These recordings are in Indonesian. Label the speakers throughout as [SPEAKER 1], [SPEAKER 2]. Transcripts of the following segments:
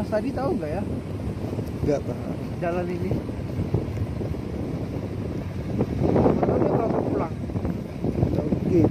[SPEAKER 1] Mas tadi tahu nggak ya?
[SPEAKER 2] Nggak tahu.
[SPEAKER 1] Jalan ini. Mana dia berapa pulang?
[SPEAKER 2] Oke.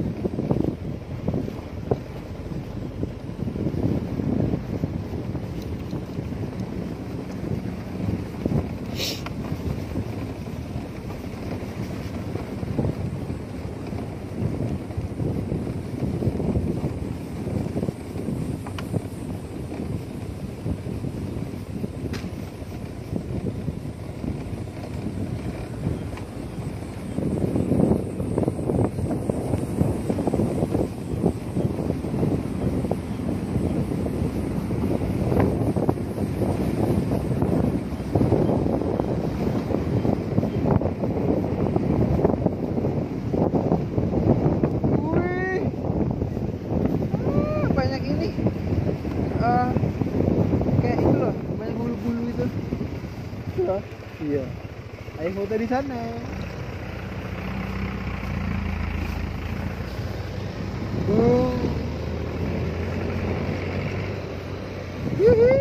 [SPEAKER 1] Kayak itu loh, banyak bulu-bulu itu.
[SPEAKER 2] Iya.
[SPEAKER 1] Ayo foto di sana.
[SPEAKER 2] Oh.
[SPEAKER 1] Yuhu.